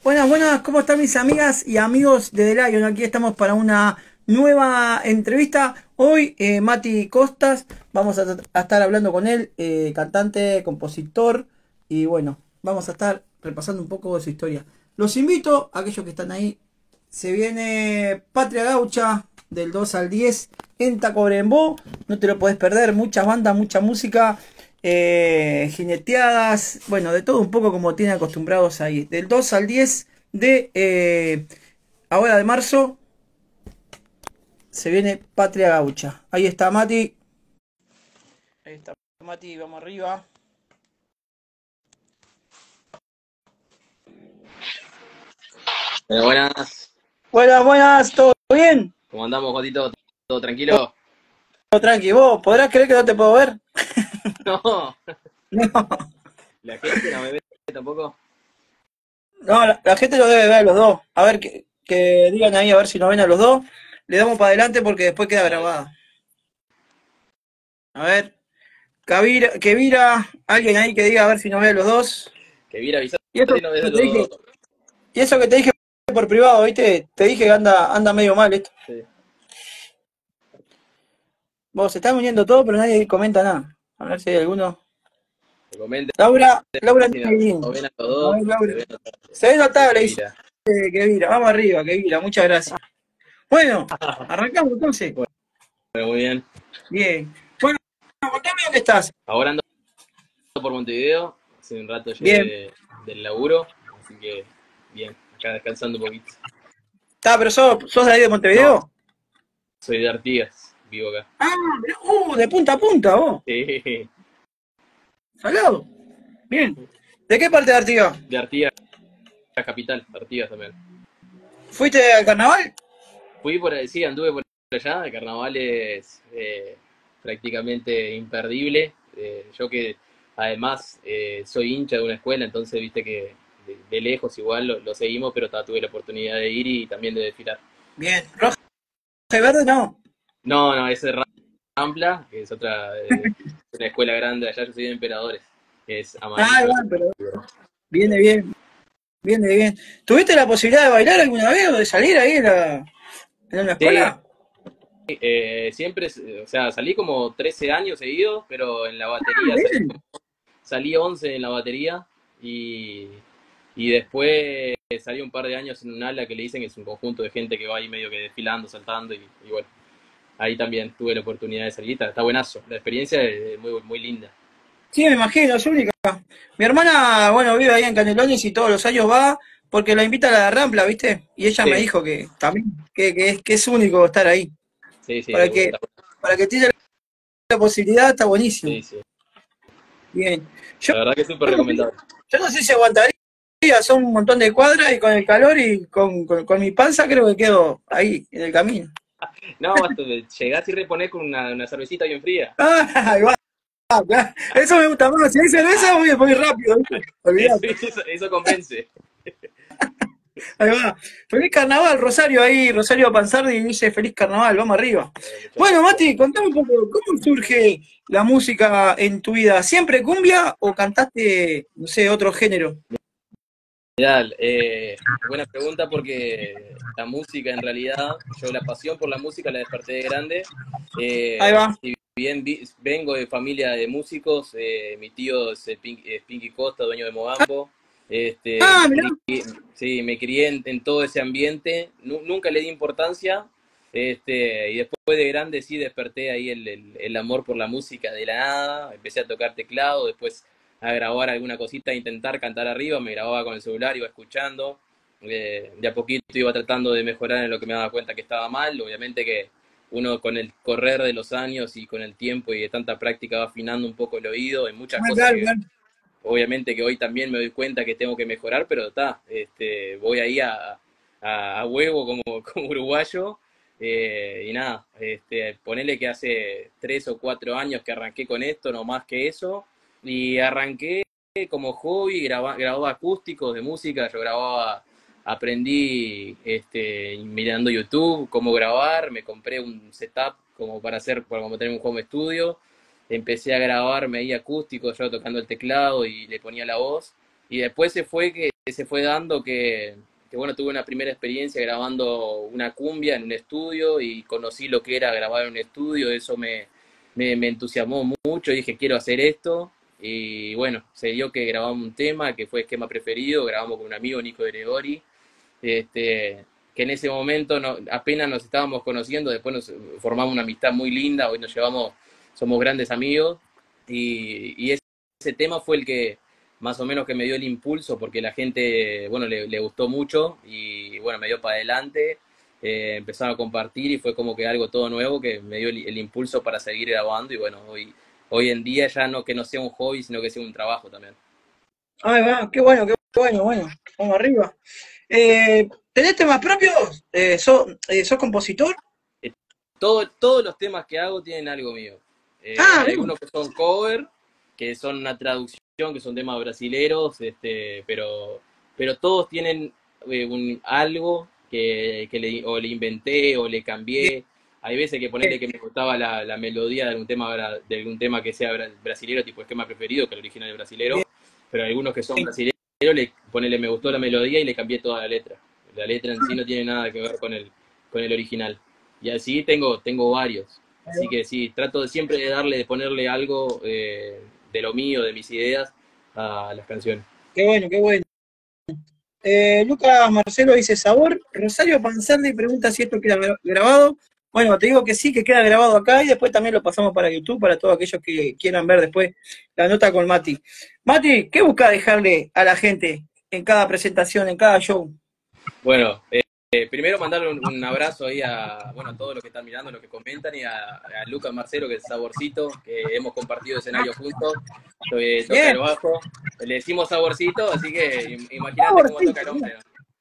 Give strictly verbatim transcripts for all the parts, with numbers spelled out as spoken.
Buenas, buenas, ¿cómo están mis amigas y amigos de The Lion? Aquí estamos para una nueva entrevista. Hoy eh, Mati Costas, vamos a, a estar hablando con él, eh, cantante, compositor, y bueno, vamos a estar repasando un poco de su historia. Los invito, a aquellos que están ahí, se viene Patria Gaucha del dos al diez en Tacuarembó, no te lo podés perder, muchas bandas, mucha música. Eh, jineteadas, bueno, de todo un poco como tienen acostumbrados ahí. Del dos al diez de eh, ahora de marzo se viene Patria Gaucha. Ahí está Mati. Ahí está Mati, vamos arriba. Bueno, buenas. Buenas, buenas, ¿todo bien? ¿Cómo andamos, Jotito? ¿Todo tranquilo? Todo tranqui, ¿vos podrás creer que no te puedo ver? No. No, ¿La gente no me ve tampoco? no la, la gente lo debe ver a los dos. A ver, que, que digan ahí a ver si nos ven a los dos. Le damos para adelante porque después queda Dale. grabada. A ver. Kavira, Kevira, alguien ahí que diga a ver si nos ve a los dos. Que viera avisar Y eso si no ves que a te dije, los dos. y eso que te dije por privado, ¿viste? Te dije que anda, anda medio mal esto. Sí. Vos, se están uniendo todo, pero nadie comenta nada. A ver si hay alguno. Que comenten Laura, Laura si no Negrín. nos ven a los A dos. ver, Se Laura. ven notable. Se ve Sí, notable, que dice vira. Kevira. Vamos arriba, Kevira, muchas gracias. Bueno, arrancamos entonces. Bueno, muy bien. Bien. Bueno, contame dónde estás. Ahora ando por Montevideo. Hace un rato llegué Bien. de- del laburo. Así que, bien. Acá descansando un poquito. Está, pero sos, sos de ahí de No, Montevideo. soy de Artigas. Vivo acá. Ah, mirá, uh, de punta a punta, vos. Sí. Salado. Bien. ¿De qué parte de Artigas? De Artigas, capital. Artigas también. ¿Fuiste al carnaval? Fui por ahí, sí, anduve por allá, el carnaval es eh, prácticamente imperdible. Eh, yo que además eh, soy hincha de una escuela, entonces viste que de, de lejos igual lo, lo seguimos, pero ta, tuve la oportunidad de ir y también de desfilar. Bien. ¿Roja y verde no? No, no, ese es Rampla, que es otra, eh, una escuela grande allá, yo soy de Emperadores, que es Ah, amarillo. igual, pero viene bien, viene bien. ¿Tuviste la posibilidad de bailar alguna vez o de salir ahí en, la, en una Sí, escuela? eh, siempre, o sea, salí como trece años seguidos, pero en la Ah, batería salí bien. salí once en la batería y, y después salí un par de años en un ala que le dicen que es un conjunto de gente que va ahí medio que desfilando, saltando y, y bueno, ahí también tuve la oportunidad de salir, está, está buenazo, la experiencia es muy, muy linda. Sí, me imagino, es única. Mi hermana, bueno, vive ahí en Canelones y todos los años va porque la invita a la Rampla, ¿viste? Y ella me Sí, dijo que también, que, que es, que es único estar ahí. sí, sí, Para de que, vuelta. para que tenga la posibilidad, está buenísimo. Sí, sí, Bien. Yo, la verdad que es súper yo no sé, recomendable. yo no sé si aguantaría, son un montón de cuadras y con el calor y con, con, con mi panza creo que quedo ahí, en el camino. No, hasta llegás y reponés con una, una cervecita bien fría. Ah, ahí va, claro. Eso me gusta más. Si hay cerveza, voy, voy rápido, ¿viste? Eso, Olvidate. eso, eso convence. Ahí va. Feliz carnaval, Rosario ahí, Rosario Panzardi dice feliz carnaval, vamos arriba. Bueno, muchas Bueno, gracias. Mati, contame un poco, ¿cómo surge la música en tu vida? ¿Siempre cumbia o cantaste, no sé, otro género? Ideal, eh, buena pregunta porque la música en realidad, yo la pasión por la música la desperté de grande. Ahí Eh, va. si bien vi- vengo de familia de músicos, eh, mi tío es, eh, Pin- es Pinky Costa, dueño de Mogambo. Este, Ah, me mirá. crié, sí, me crié en, en todo ese ambiente, Nu- nunca le di importancia. Este, y después de grande sí desperté ahí el, el- el amor por la música de la nada, empecé a tocar teclado, después a grabar alguna cosita, a intentar cantar arriba, me grababa con el celular, iba escuchando, eh, de a poquito iba tratando de mejorar en lo que me daba cuenta que estaba mal, obviamente que uno con el correr de los años y con el tiempo y de tanta práctica va afinando un poco el oído en muchas Ah, cosas claro, que claro. obviamente que hoy también me doy cuenta que tengo que mejorar, pero está, este, voy ahí a, a, a huevo como, como uruguayo. Eh, y nada, este, ponele que hace tres o cuatro años que arranqué con esto, no más que eso, y arranqué como hobby, graba, grababa acústicos de música, yo grababa, aprendí este, mirando YouTube cómo grabar, me compré un setup como para hacer, para como tener un home studio, empecé a grabarme ahí acústico, yo tocando el teclado y le ponía la voz, y después se fue que se fue dando que, que, bueno, tuve una primera experiencia grabando una cumbia en un estudio y conocí lo que era grabar en un estudio, eso me, me, me entusiasmó mucho, dije quiero hacer esto, y bueno, se dio que grabamos un tema que fue Esquema Preferido, grabamos con un amigo, Nico de Gregori, este, que en ese momento no, apenas nos estábamos conociendo, después nos formamos una amistad muy linda, hoy nos llevamos, somos grandes amigos, y, y ese, ese tema fue el que más o menos que me dio el impulso, porque la gente, bueno, le, le gustó mucho, y bueno, me dio para adelante, eh, empezaron a compartir, y fue como que algo todo nuevo que me dio el, el impulso para seguir grabando, y bueno, hoy, hoy en día ya no que no sea un hobby, sino que sea un trabajo también. Ay, va, qué bueno, qué bueno, bueno. Vamos arriba. Eh, ¿tenés temas propios? Eh, ¿sos, eh, ¿sos compositor? Todo, todos los temas que hago tienen algo mío. Eh, Ah, hay bien. algunos que son cover, que son una traducción, que son temas brasileros, este, pero, pero todos tienen eh, un, algo que, que le, o le inventé o le cambié. Hay veces que ponerle que me gustaba la, la melodía de algún tema de algún tema que sea brasilero, tipo Esquema Preferido, que el original es brasilero, Bien. pero algunos que son brasileros, le, ponele me gustó la melodía y le cambié toda la letra. La letra en sí no tiene nada que ver con el, con el original. Y así tengo, tengo varios. Así que sí, trato de siempre de darle, de ponerle algo eh, de lo mío, de mis ideas a las canciones. Qué bueno, qué bueno. Eh, Lucas Marcelo dice sabor. Rosario Panzerdi pregunta si esto queda gra- grabado. Bueno, te digo que sí, que queda grabado acá y después también lo pasamos para YouTube, para todos aquellos que quieran ver después la nota con Mati. Mati, ¿qué busca dejarle a la gente en cada presentación, en cada show? Bueno, eh, eh, primero mandarle un, un abrazo ahí a, bueno, a todos los que están mirando, los que comentan, y a, a Lucas Marcelo, que es Saborcito, que hemos compartido escenario juntos, que toca el Bien, bajo. Le decimos Saborcito, así que im- imagínate cómo toca el favorcito, hombre, ¿no?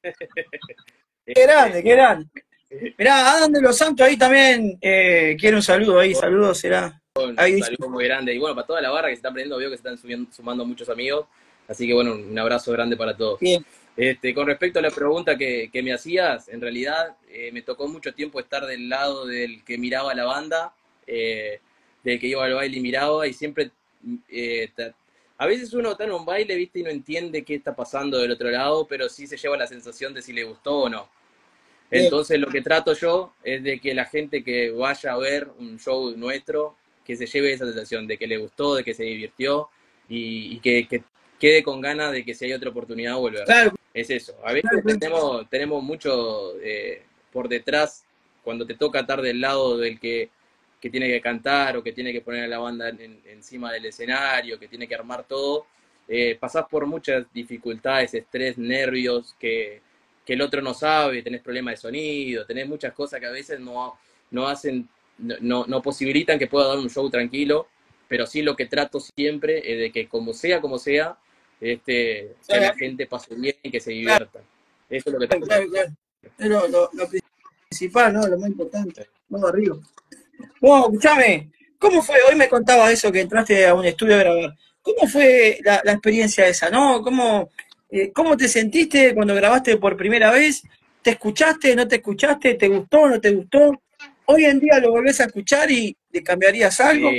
qué Este, grande, qué grande. Mirá, Adam de los Santos ahí también eh, quiere un saludo ahí, saludos será. Ahí un dice, saludo muy grande. Y bueno, para toda la barra que se está aprendiendo, veo que se están subiendo, sumando muchos amigos. Así que bueno, un abrazo grande para todos. bien, Este, con respecto a la pregunta que, que me hacías, en realidad eh, me tocó mucho tiempo estar del lado del que miraba la banda, eh, del que iba al baile y miraba, y siempre, eh, ta- a veces uno está en un baile, viste, y no entiende qué está pasando del otro lado, pero sí se lleva la sensación de si le gustó o no. bien, Entonces lo que trato yo es de que la gente que vaya a ver un show nuestro, que se lleve esa sensación de que le gustó, de que se divirtió y, y que, que, quede con ganas de que si hay otra oportunidad volver. claro, Es eso. A veces claro, claro. tenemos, tenemos mucho eh, por detrás cuando te toca estar del lado del que, que tiene que cantar o que tiene que poner a la banda en, encima del escenario, que tiene que armar todo. Eh, pasás por muchas dificultades, estrés, nervios, que, que el otro no sabe, tenés problemas de sonido, tenés muchas cosas que a veces no, no hacen, no, no posibilitan que pueda dar un show tranquilo, pero sí lo que trato siempre es de que como sea, como sea, este, que la gente pase bien y que se Claro, divierta. Eso es lo que claro, trato. claro, claro. Es lo, lo- lo principal, ¿no? Lo más importante. Vamos arriba. Bueno, escuchame, ¿cómo fue? Hoy me contabas eso, que entraste a un estudio a grabar. ¿Cómo fue la, la experiencia esa, no? ¿Cómo, eh, ¿Cómo te sentiste cuando grabaste por primera vez? ¿Te escuchaste, no te escuchaste? ¿Te gustó, no te gustó? Hoy en día lo volvés a escuchar y le cambiarías algo. Sí.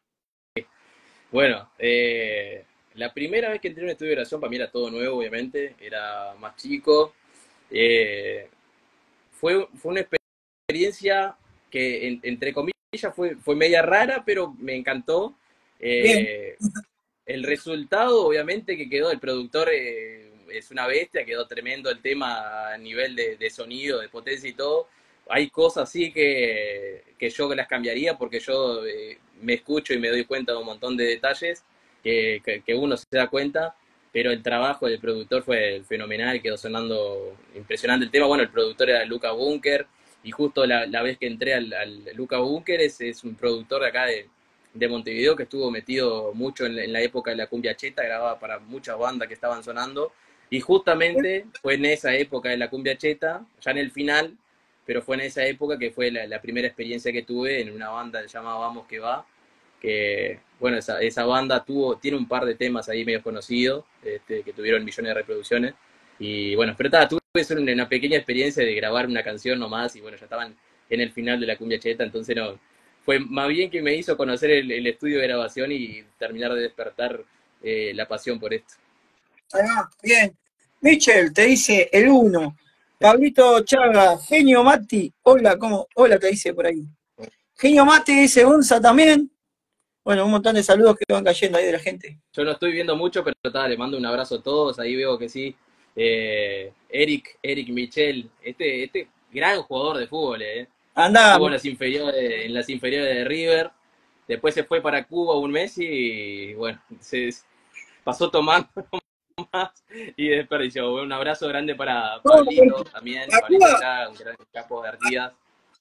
Bueno, eh, la primera vez que entré en un estudio de grabación, para mí era todo nuevo, obviamente, era más chico. Eh, fue, fue una experiencia que, en, entre comillas, fue, fue media rara, pero me encantó. Bien, Eh, el resultado, obviamente, que quedó, el productor eh, es una bestia, quedó tremendo el tema a nivel de, de sonido, de potencia y todo. Hay cosas así que, que yo las cambiaría porque yo eh, me escucho y me doy cuenta de un montón de detalles que, que, que uno se da cuenta, pero el trabajo del productor fue fenomenal, quedó sonando impresionante el tema. Bueno, el productor era Luca Bunker, y justo la, la vez que entré al, al Luca Bunker es, es un productor de acá de, de Montevideo que estuvo metido mucho en, en la época de la cumbia cheta, grababa para muchas bandas que estaban sonando, y justamente fue en esa época de la cumbia cheta, ya en el final, pero fue en esa época que fue la, la primera experiencia que tuve en una banda llamada Vamos que va, que bueno, esa, esa banda tuvo, tiene un par de temas ahí medio conocidos, este, que tuvieron millones de reproducciones, y bueno, pero ta, tuve una, una pequeña experiencia de grabar una canción nomás, y bueno, ya estaban en el final de la cumbia cheta, entonces no, fue más bien que me hizo conocer el, el estudio de grabación y terminar de despertar eh, la pasión por esto. ahí va, bien. Michel te dice el uno. Pablito Chaga, Genio Mati, hola, ¿cómo? Hola, te dice por ahí. Genio Mati dice Gonza también. Bueno, un montón de saludos que van cayendo ahí de la gente. Yo no estoy viendo mucho, pero está, le mando un abrazo a todos. Ahí veo que sí. Eh, Eric, Eric Michel, este, este gran jugador de fútbol, eh. Anda. Estuvo en las inferiores, en las inferiores de River. Después se fue para Cuba un mes y bueno, se pasó tomando más y desperdició. Un abrazo grande para Pablito también, ¿A Pablito Cuba? Chaga, un gran capo de Artigas.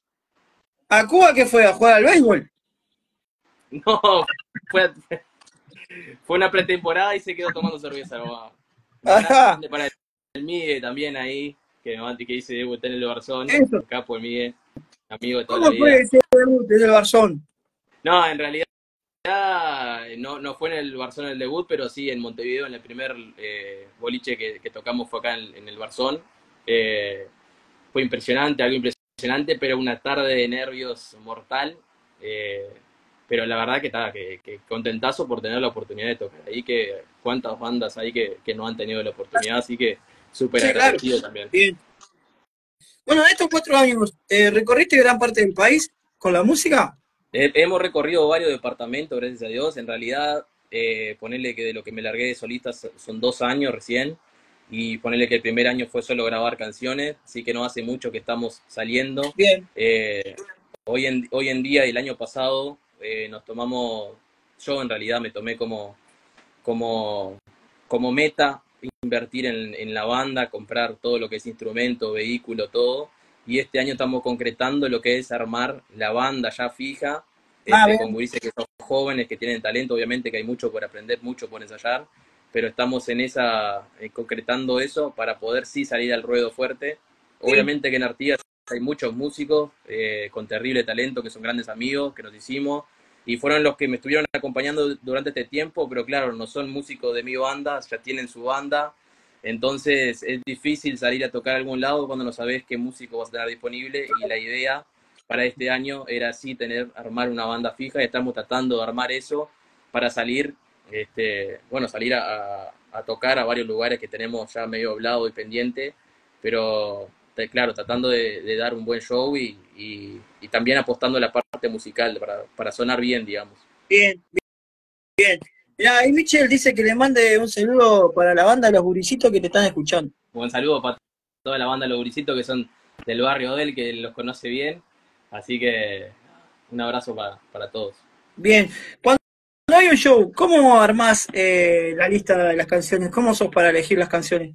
¿A Cuba qué fue? ¿A jugar al béisbol? No, fue, fue una pretemporada y se quedó tomando cerveza nomás. Ajá. Para el Migue también ahí, que, que dice debuté en el Barzón, Eso. capo el Migue, amigo de toda ¿Cómo la fue vida. ese debut desde el Barzón? No, en realidad no, no fue en el Barzón el debut, pero sí en Montevideo, en el primer eh, boliche que, que tocamos fue acá en, en el Barzón. Eh, fue impresionante, algo impresionante, pero una tarde de nervios mortal. Eh, pero la verdad que estaba que, que contentazo por tener la oportunidad de tocar ahí, que cuántas bandas hay que, que no han tenido la oportunidad, así que súper Sí, claro. agradecido también. Bien. Bueno, en estos cuatro años, eh, ¿recorriste gran parte del país con la música? Eh, hemos recorrido varios departamentos, gracias a Dios. En realidad, eh, ponerle que de lo que me largué de solista son dos años recién, y ponerle que el primer año fue solo grabar canciones, así que no hace mucho que estamos saliendo. Bien. Eh, hoy, en, hoy en día y el año pasado eh, nos tomamos, yo en realidad me tomé como, como, como meta invertir en, en la banda, comprar todo lo que es instrumento, vehículo, todo. Y este año estamos concretando lo que es armar la banda ya fija, Ah, este, con bien. gurises que son jóvenes, que tienen talento, obviamente que hay mucho por aprender, mucho por ensayar, pero estamos en esa, eh, concretando eso para poder sí salir al ruedo fuerte. Sí. Obviamente que en Artigas hay muchos músicos eh, con terrible talento, que son grandes amigos, que nos hicimos, y fueron los que me estuvieron acompañando durante este tiempo, pero claro, no son músicos de mi banda, ya tienen su banda, entonces es difícil salir a tocar a algún lado cuando no sabes qué músico vas a tener disponible, y la idea para este año era así tener, armar una banda fija, y estamos tratando de armar eso para salir, este, bueno, salir a, a, a tocar a varios lugares que tenemos ya medio hablado y pendiente, pero claro, tratando de, de dar un buen show y, y, y también apostando a la parte musical para, para sonar bien, digamos. Bien, bien. Mirá, ahí Michel dice que le mande un saludo para la banda Los Gurisitos que te están escuchando. Un buen saludo para toda la banda Los Gurisitos que son del barrio de él, que los conoce bien. Así que un abrazo para, para todos. Bien. Cuando hay un show, ¿cómo armás eh, la lista de las canciones? ¿Cómo sos para elegir las canciones?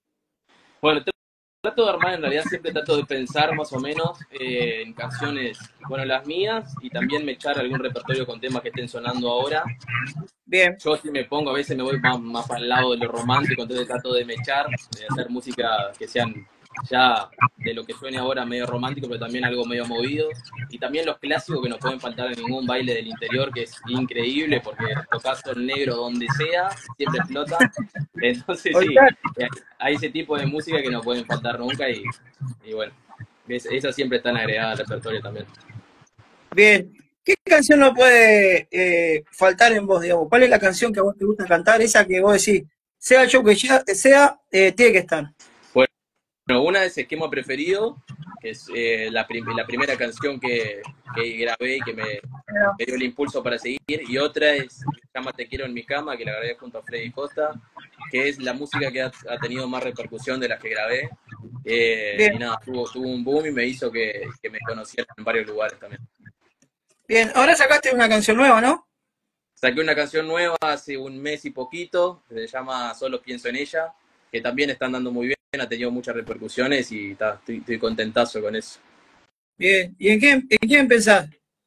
Bueno, trato de armar, en realidad siempre trato de pensar más o menos eh, en canciones, bueno, las mías, y también me echar algún repertorio con temas que estén sonando ahora. Bien. Yo si me pongo, a veces me voy más, más para el lado de lo romántico, entonces trato de mechar, de hacer música que sean ya de lo que suene ahora medio romántico, pero también algo medio movido. Y también los clásicos que no pueden faltar en ningún baile del interior, que es increíble, porque tocas el negro donde sea, siempre explota. Entonces sí, hay ese tipo de música que no pueden faltar nunca, y, y bueno, es, esas siempre están agregadas al repertorio también. Bien. ¿Qué canción no puede eh, faltar en vos, digamos? ¿Cuál es la canción que a vos te gusta cantar? Esa que vos decís, sea el show que sea, eh, tiene que estar. Bueno, una es Esquema Preferido, que es eh, la, prim la primera canción que, que grabé y que me, me dio el impulso para seguir. Y otra es Cama Te Quiero en Mi Cama, que la grabé junto a Freddy Costa, que es la música que ha, ha tenido más repercusión de las que grabé. Eh, y nada, tuvo, tuvo un boom y me hizo que, que me conocieran en varios lugares también. Bien, ahora sacaste una canción nueva, ¿no? Saqué una canción nueva hace un mes y poquito, que se llama Solo Pienso en Ella, que también están dando muy bien, ha tenido muchas repercusiones y ta, estoy, estoy contentazo con eso. Bien, ¿y en quién, en quién pensás?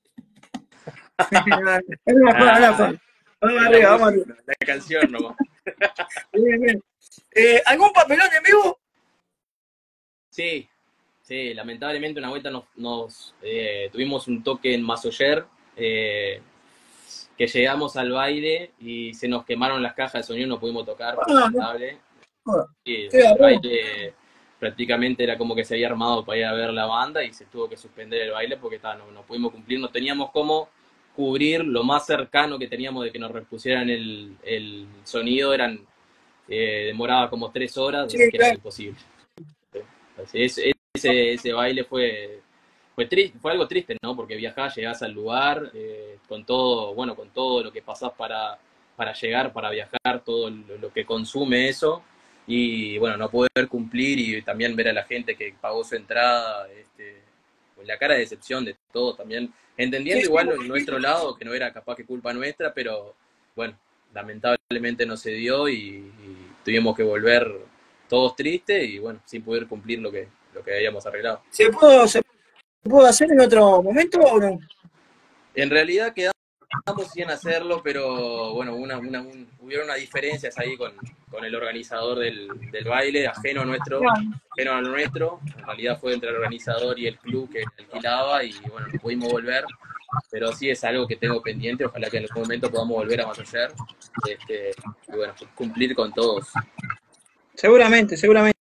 Vamos arriba, vamos arriba. La canción nomás. Bien, bien. Eh, ¿Algún papelón en vivo? Sí, sí, lamentablemente una vuelta nos, nos eh, tuvimos un toque en Masoyer, eh, que llegamos al baile y se nos quemaron las cajas de sonido, no pudimos tocar, fue lamentable. Y el baile prácticamente era como que se había armado para ir a ver la banda y se tuvo que suspender el baile porque ta, no, no pudimos cumplir, no teníamos cómo cubrir lo más cercano que teníamos de que nos repusieran el, el sonido, eran eh, demoraba como tres horas, Sí, así que era claro. imposible. Así, ese, ese, ese baile fue, fue, triste, fue algo triste, ¿no? Porque viajás, llegás al lugar, eh, con todo, bueno, con todo lo que pasás para, para llegar, para viajar, todo lo, lo que consume eso, y bueno, no poder cumplir y también ver a la gente que pagó su entrada, este, con la cara de decepción de todo también, Sí, entendiendo sí, igual en nuestro lado que no era capaz que culpa nuestra, pero bueno, lamentablemente no se dio y, y tuvimos que volver todos tristes y bueno, sin poder cumplir lo que, lo que habíamos arreglado. ¿Se pudo, se pudo hacer en otro momento o no? En realidad quedamos sin hacerlo, pero bueno, una, una, un, hubieron unas diferencias ahí con, con el organizador del, del baile, ajeno a nuestro, ajeno a lo nuestro. En realidad fue entre el organizador y el club que alquilaba y bueno, no pudimos volver, pero sí es algo que tengo pendiente. Ojalá que en algún momento podamos volver a Masoyer, este, y bueno, cumplir con todos. Seguramente, seguramente.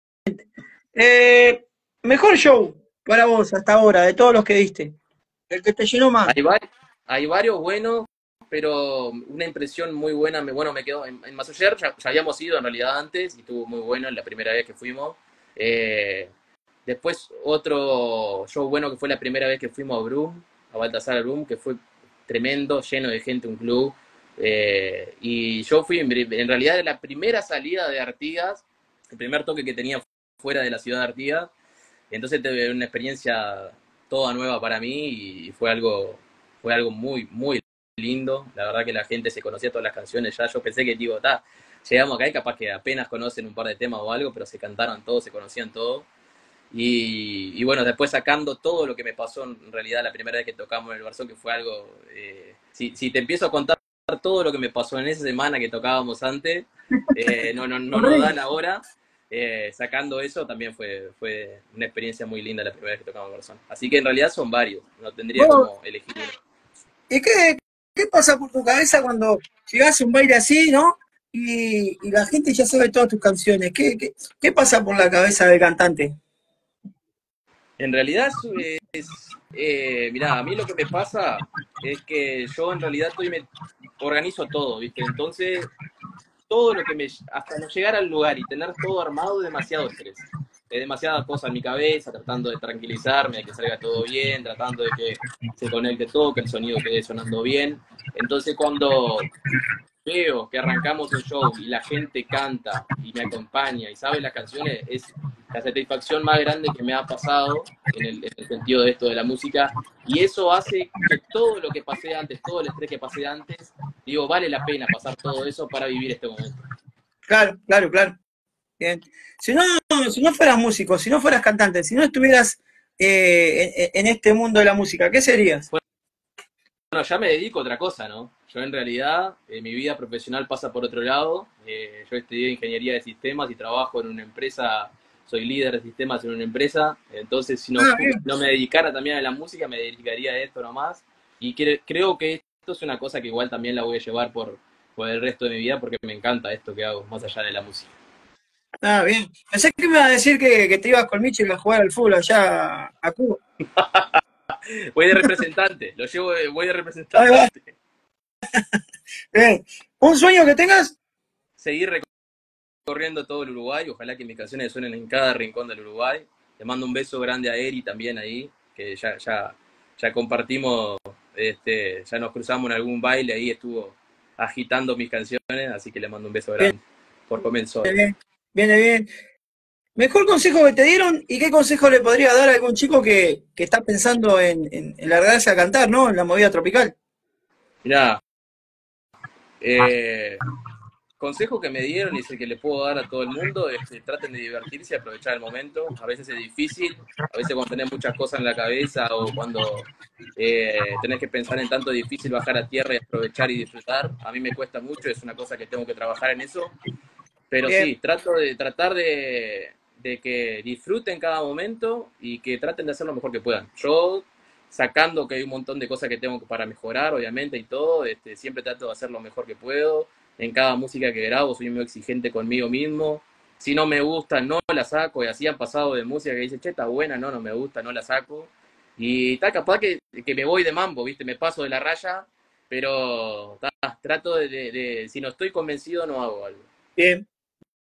Eh, Mejor show para vos hasta ahora, de todos los que diste. El que te llenó más. Hay, va hay varios buenos, pero una impresión muy buena, me, bueno, me quedó en, en Masoyer, ya, ya, habíamos ido en realidad antes y estuvo muy bueno en la primera vez que fuimos. Eh, después otro show bueno que fue la primera vez que fuimos a Brum, a Baltasar Brum, que fue tremendo, lleno de gente, un club. Eh, y yo fui, en, en realidad, de la primera salida de Artigas, el primer toque que tenía fuera de la ciudad de Artigas. Entonces tuve una experiencia toda nueva para mí y fue algo, fue algo muy, muy lindo. La verdad que la gente se conocía todas las canciones ya. Yo pensé que, digo, ta, llegamos acá y capaz que apenas conocen un par de temas o algo, pero se cantaron todos, se conocían todos. Y, y bueno, después sacando todo lo que me pasó en realidad la primera vez que tocamos en el Barzón, que fue algo... Eh, si, si te empiezo a contar todo lo que me pasó en esa semana que tocábamos antes, eh, no, no, no nos dan ahora. Eh, sacando eso también fue, fue una experiencia muy linda la primera vez que tocamos en Barzón. Así que en realidad son varios, no tendría Vos, como elegir uno. ¿y qué, qué pasa por tu cabeza cuando llegás a un baile así, ¿no? Y, y la gente ya sabe todas tus canciones. ¿Qué, qué, qué pasa por la cabeza del cantante? En realidad es, es eh, mirá, a mí lo que me pasa es que yo en realidad estoy, me organizo todo, ¿viste? Entonces todo lo que me, hasta no llegar al lugar y tener todo armado es demasiado estrés. Es demasiada cosa en mi cabeza, tratando de tranquilizarme, de que salga todo bien, tratando de que se conecte todo, que el sonido quede sonando bien. Entonces cuando veo que arrancamos el show y la gente canta y me acompaña y sabe las canciones, es la satisfacción más grande que me ha pasado en el, en el sentido de esto de la música. Y eso hace que todo lo que pasé antes, todo el estrés que pasé antes, digo, vale la pena pasar todo eso para vivir este momento. Claro, claro, claro. Bien. Si no, si no fueras músico, si no fueras cantante, si no estuvieras eh, en, en este mundo de la música, ¿qué serías? Bueno, ya me dedico a otra cosa, ¿no? Yo en realidad, eh, mi vida profesional pasa por otro lado. Eh, yo estudié ingeniería de sistemas y trabajo en una empresa, soy líder de sistemas en una empresa. Entonces, si no, Ah, bien. no me dedicara también a la música, me dedicaría a esto nomás. Y cre creo que esto es una cosa que igual también la voy a llevar por, por el resto de mi vida porque me encanta esto que hago, más allá de la música. Ah, bien. Pensé que me iba a decir que, que te ibas con Michel a jugar al fútbol allá a Cuba. Voy de representante, lo llevo, de, voy de Ahí va. representante. Bien. ¿Un sueño que tengas? Seguir recorriendo todo el Uruguay, ojalá que mis canciones suenen en cada rincón del Uruguay. Le mando un beso grande a Eri también ahí, que ya, ya, ya compartimos, este, ya nos cruzamos en algún baile, ahí estuvo agitando mis canciones, así que le mando un beso Bien, grande por comenzó. bien, viene bien. ¿Mejor consejo que te dieron y qué consejo le podría dar a algún chico que, que está pensando en, en, en largarse a cantar, ¿no? En la movida tropical. Mirá, eh, consejo que me dieron y es el que le puedo dar a todo el mundo es que traten de divertirse y aprovechar el momento. A veces es difícil, a veces cuando tenés muchas cosas en la cabeza o cuando eh, tenés que pensar en tanto difícil bajar a tierra y aprovechar y disfrutar. A mí me cuesta mucho, es una cosa que tengo que trabajar en eso. Pero Bien, sí, trato de tratar de, de que disfruten cada momento y que traten de hacer lo mejor que puedan. Yo, sacando que hay un montón de cosas que tengo para mejorar, obviamente, y todo, este, siempre trato de hacer lo mejor que puedo. En cada música que grabo soy muy exigente conmigo mismo. Si no me gusta, no la saco. Y así han pasado de música que dice, che, está buena, no, no me gusta, no la saco. Y está capaz que, que me voy de mambo, ¿viste? Me paso de la raya, pero ta, trato de, de, de, si no estoy convencido, no hago algo. bien.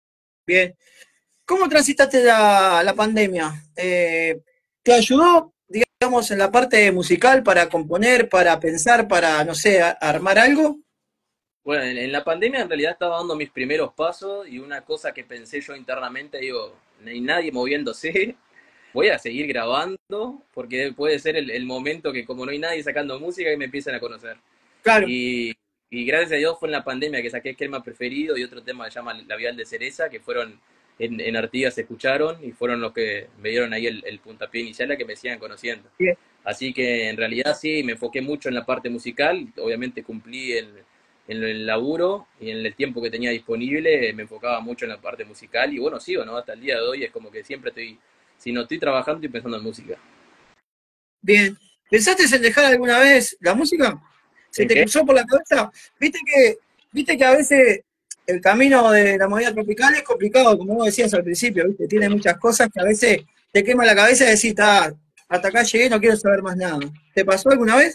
Bien. ¿Cómo transitaste la, la pandemia? Eh, ¿te ayudó, digamos, en la parte musical para componer, para pensar, para, no sé, a- armar algo? Bueno, en, en la pandemia en realidad estaba dando mis primeros pasos y una cosa que pensé yo internamente, digo, no hay nadie moviéndose, voy a seguir grabando porque puede ser el, el momento que como no hay nadie sacando música que me empiecen a conocer. Claro, Y, y gracias a Dios fue en la pandemia que saqué Esquema Preferido y otro tema que se llama La Vial de Cereza, que fueron en, en Artigas se escucharon y fueron los que me dieron ahí el, el puntapié inicial a que me sigan conociendo. bien, Así que en realidad sí, me enfoqué mucho en la parte musical, obviamente cumplí el, en el laburo y en el tiempo que tenía disponible me enfocaba mucho en la parte musical y bueno, sigo, ¿no? Hasta el día de hoy es como que siempre estoy, si no estoy trabajando, estoy pensando en música. bien. ¿Pensaste en dejar alguna vez la música? ¿Se ¿En te qué? cruzó por la cabeza? Viste que, viste que a veces el camino de la movida tropical es complicado, como vos decías al principio, ¿viste? Tiene muchas cosas que a veces te quema la cabeza y decís, ah, hasta acá llegué, no quiero saber más nada. ¿Te pasó alguna vez?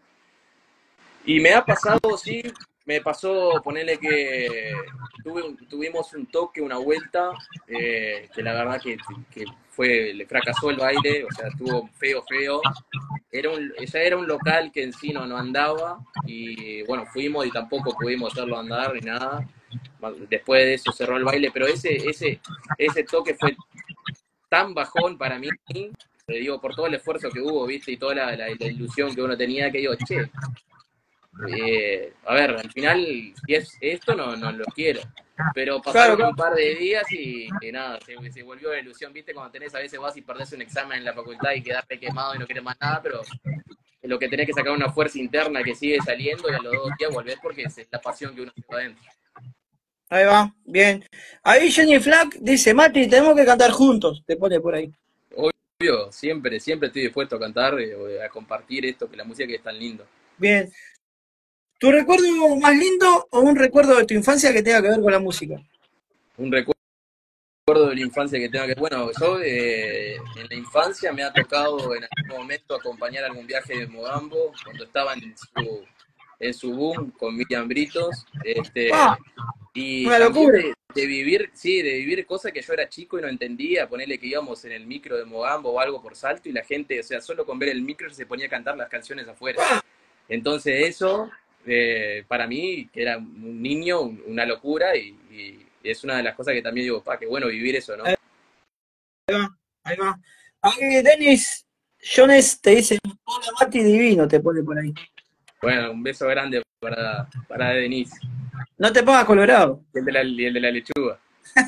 Y me ha pasado, sí, me pasó ponerle que tuve un- tuvimos un toque, una vuelta, eh, que la verdad que, que fue, le fracasó el baile, o sea, estuvo feo, feo. Era un, ya era un local que en sí no, no andaba y bueno, fuimos y tampoco pudimos hacerlo andar ni nada. Después de eso cerró el baile, pero ese, ese, ese toque fue tan bajón para mí, le digo, por todo el esfuerzo que hubo, viste, y toda la, la, la ilusión que uno tenía, que digo, che, eh, a ver, al final, si es esto, no, no lo quiero. Pero Claro, pasaron un par de días y, y nada, se, se, volvió la ilusión, ¿viste? Cuando tenés, a veces vas y perdés un examen en la facultad y quedarte quemado y no quieres más nada, pero lo que tenés que sacar una fuerza interna que sigue saliendo y a los dos días volvés porque es la pasión que uno lleva adentro. ahí va, bien. Ahí Jenny Flack dice, Mati, tenemos que cantar juntos, te pone por ahí. Obvio, siempre, siempre estoy dispuesto a cantar, eh, a compartir esto, que la música que es tan lindo. Bien. ¿Tu recuerdo más lindo o un recuerdo de tu infancia que tenga que ver con la música? Un recuerdo de la infancia que tengo que... Bueno, yo eh, en la infancia me ha tocado en algún momento acompañar algún viaje de Mogambo, cuando estaba en su, en su boom con Miriam Britos, ¡Ah! este, y Una también locura. de, de vivir, sí, de vivir cosas que yo era chico y no entendía, ponerle que íbamos en el micro de Mogambo o algo por Salto y la gente, o sea, solo con ver el micro se ponía a cantar las canciones afuera. Entonces eso, eh, para mí, que era un niño, una locura y, y es una de las cosas que también digo, pa, qué bueno vivir eso, ¿no? Ahí va. Ahí Denis Jones te dice, hola Mati divino, te pone por ahí. Bueno, un beso grande para, para Denise No te pongas colorado. y el de la, y el de la lechuga.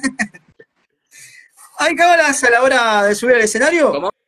¿Hay cábalas a la hora de subir al escenario? ¿Cómo?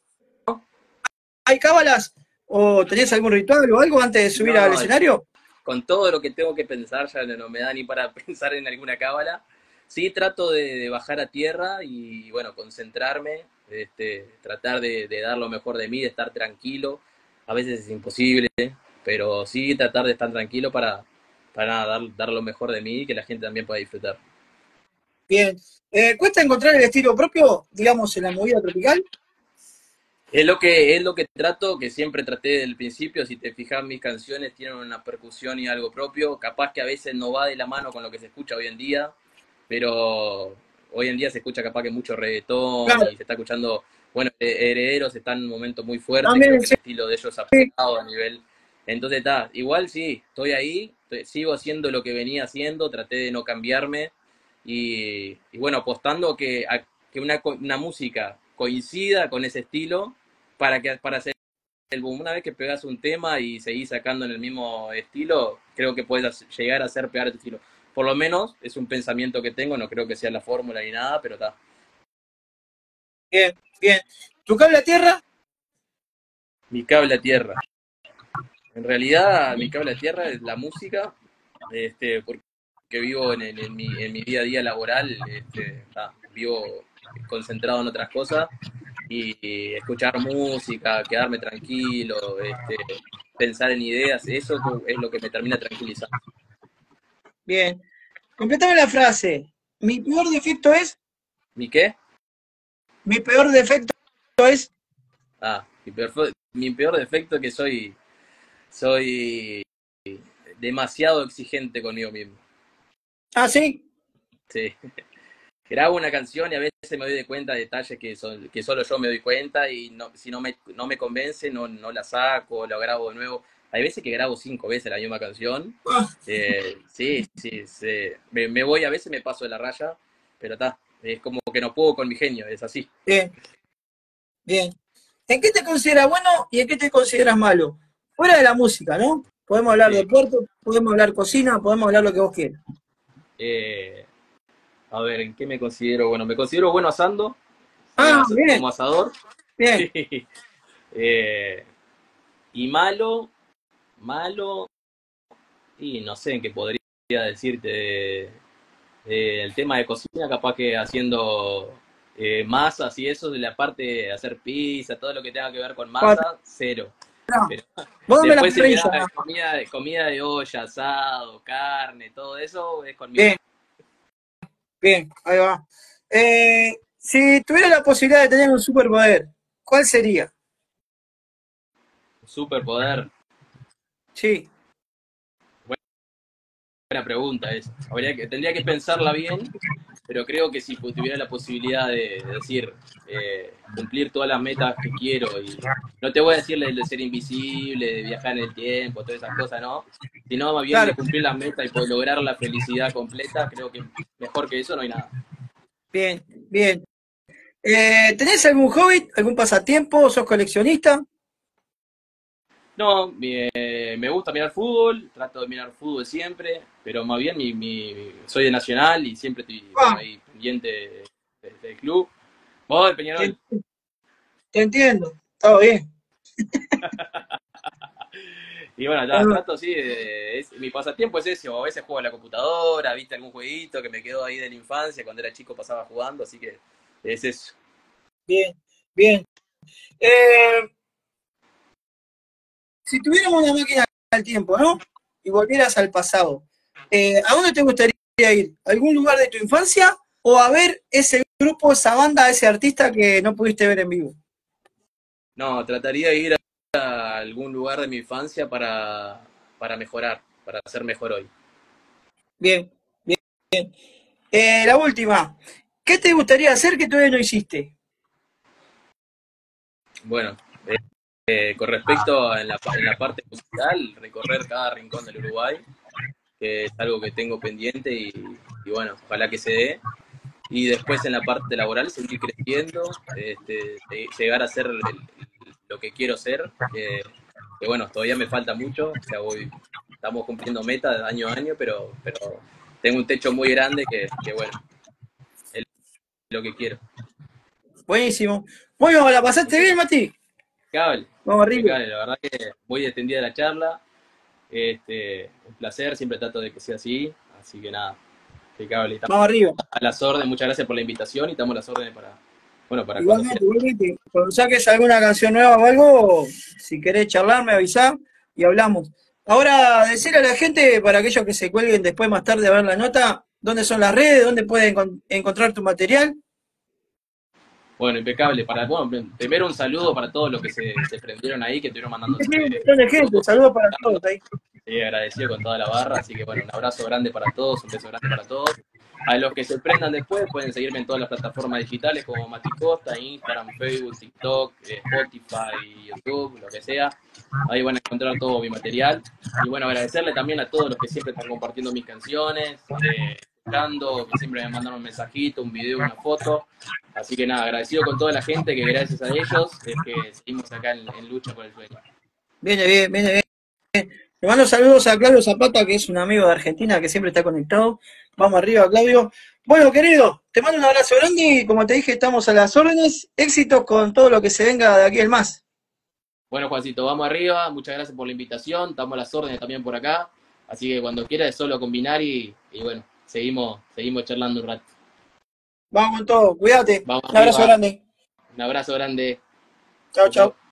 ¿Hay cábalas? ¿O tenés algún ritual o algo antes de subir al No, escenario? con todo lo que tengo que pensar, ya no me da ni para pensar en alguna cábala. Sí trato de, de bajar a tierra y, bueno, concentrarme, este, tratar de, de dar lo mejor de mí, de estar tranquilo. A veces es imposible, pero sí tratar de estar tranquilo para, para nada, dar, dar lo mejor de mí y que la gente también pueda disfrutar. Bien. Eh, ¿cuesta encontrar el estilo propio, digamos, en la movida tropical? Es lo que, es lo que trato, que siempre traté desde el principio, si te fijas mis canciones tienen una percusión y algo propio, capaz que a veces no va de la mano con lo que se escucha hoy en día, pero hoy en día se escucha capaz que mucho reggaetón Claro, y se está escuchando, bueno, Herederos está en un momento muy fuerte, creo también que el sí. estilo de ellos ha pegado a nivel, entonces está, igual sí, estoy ahí, estoy- sigo haciendo lo que venía haciendo, traté de no cambiarme y, y bueno, apostando que, a, que una, una música coincida con ese estilo para que para hacer el boom. Una vez que pegas un tema y seguís sacando en el mismo estilo, creo que puedes llegar a hacer pegar tu estilo. Por lo menos es un pensamiento que tengo, no creo que sea la fórmula ni nada, pero está. Bien, bien. ¿Tu cable a tierra? Mi cable a tierra. En realidad, mi cable a tierra es la música, este, porque vivo en, en, en, mi, en mi día a día laboral, este, está, vivo concentrado en otras cosas y escuchar música, quedarme tranquilo, este, pensar en ideas, eso es lo que me termina tranquilizando. Bien. Completame la frase. Mi peor defecto es, ¿Mi qué? mi peor defecto es, Ah, mi peor, mi peor defecto es que soy, soy demasiado exigente conmigo mismo. ah, sí, Sí. grabo una canción y a veces me doy de cuenta de detalles que, son, que solo yo me doy cuenta y no, si no me, no me convence no, no la saco, la grabo de nuevo. Hay veces que grabo cinco veces la misma canción. Ah, Eh, sí, sí, sí. Me, me voy, a veces me paso de la raya, pero está, es como que no puedo con mi genio, es así. bien, bien. ¿En qué te consideras bueno y en qué te consideras malo? Fuera de la música, ¿no? Podemos hablar Sí. deporte, podemos hablar cocina, podemos hablar lo que vos quieras. Eh, a ver, ¿en qué me considero? Bueno, me considero bueno asando, soy Ah, as bien, como asador. bien. Sí. Eh, y malo, malo, y no sé en qué podría decirte. Eh, el tema de cocina, capaz que haciendo eh, masas y eso, de la parte de hacer pizza, todo lo que tenga que ver con Cuatro. masa, cero. No, Pero vos dame la después si me parrilla. da comida, comida de olla, asado, carne, todo eso, es conmigo. Bien, bien, ahí va. Eh, si tuviera la posibilidad de tener un superpoder, ¿cuál sería? Superpoder, Sí, buena pregunta esa. Habría que, tendría que pensarla bien, pero creo que si tuviera la posibilidad de, de decir, eh, cumplir todas las metas que quiero, y no te voy a decir el de ser invisible, de viajar en el tiempo, todas esas cosas, ¿no? Sino más bien claro, de cumplir las metas y poder lograr la felicidad completa, creo que mejor que eso no hay nada. bien, bien. Eh, ¿tenés algún hobby, algún pasatiempo? ¿Sos coleccionista? No, me, me gusta mirar fútbol, trato de mirar fútbol siempre, pero más bien mi, mi, soy de Nacional y siempre estoy, bueno, Ah, ahí pendiente de- de- del club. Vos, del te, Peñarol. te entiendo, está bien. Y bueno, ya Ah, trato así, de, es, mi pasatiempo es ese, o a veces juego a la computadora, viste algún jueguito que me quedó ahí de la infancia, cuando era chico pasaba jugando, así que es eso. bien, bien. Eh, si tuviéramos una máquina del tiempo, ¿no? Y volvieras al pasado, eh, ¿a dónde te gustaría ir? ¿A algún lugar de tu infancia o a ver ese grupo, esa banda, ese artista que no pudiste ver en vivo? No, trataría de ir a algún lugar de mi infancia para, para mejorar, para ser mejor hoy. Bien, bien. Eh, la última, ¿qué te gustaría hacer que todavía no hiciste? Bueno, eh, con respecto a en la, en la parte musical, recorrer cada rincón del Uruguay, que es algo que tengo pendiente y, y bueno, ojalá que se dé. Y después en la parte laboral seguir creciendo, este, llegar a ser el, lo que quiero ser, que, que, bueno, todavía me falta mucho, o sea, voy, estamos cumpliendo metas año a año, pero, pero tengo un techo muy grande que, que bueno, es lo que quiero. Buenísimo. Bueno, ¿la pasaste bien, Mati? Impecable, Vamos arriba. impecable, la verdad que muy extendida la charla, este, un placer, siempre trato de que sea así, así que nada, impecable. Estamos Vamos arriba. a las órdenes, muchas gracias por la invitación y estamos a las órdenes para, bueno, para cuando sea. Igualmente, igualmente. Cuando saques alguna canción nueva o algo, si querés charlar, me avisá y hablamos. Ahora, decirle a la gente, para aquellos que se cuelguen después más tarde a ver la nota, ¿dónde son las redes? ¿Dónde pueden encon- encontrar tu material? Bueno, impecable. Para, bueno, primero un saludo para todos los que se, se prendieron ahí, que estuvieron Sí, mandándose sí, un montón de gente. saludos, Saludos para todos ahí. y agradecido con toda la barra. Así que bueno, un abrazo grande para todos, un beso grande para todos. A los que se prendan después pueden seguirme en todas las plataformas digitales como Mati Costa, Instagram, Facebook, TikTok, eh, Spotify, YouTube, lo que sea. Ahí van a encontrar todo mi material. Y bueno, agradecerle también a todos los que siempre están compartiendo mis canciones, eh, escuchando, que siempre me mandan un mensajito, un video, una foto. Así que nada, agradecido con toda la gente que gracias a ellos es que seguimos acá en, en lucha por el sueño. Viene bien, viene bien. Le mando saludos a Claudio Zapata, que es un amigo de Argentina que siempre está conectado. Vamos arriba, Claudio. Bueno, querido, te mando un abrazo grande y como te dije, estamos a las órdenes. Éxitos con todo lo que se venga de aquí el más. Bueno, Juancito, vamos arriba. Muchas gracias por la invitación. Estamos a las órdenes también por acá. Así que cuando quieras es solo combinar y, y bueno, seguimos, seguimos charlando un rato. Vamos con todo, cuídate. Vamos Un abrazo arriba. grande. Un abrazo grande. Chao, Chau, chau. chao.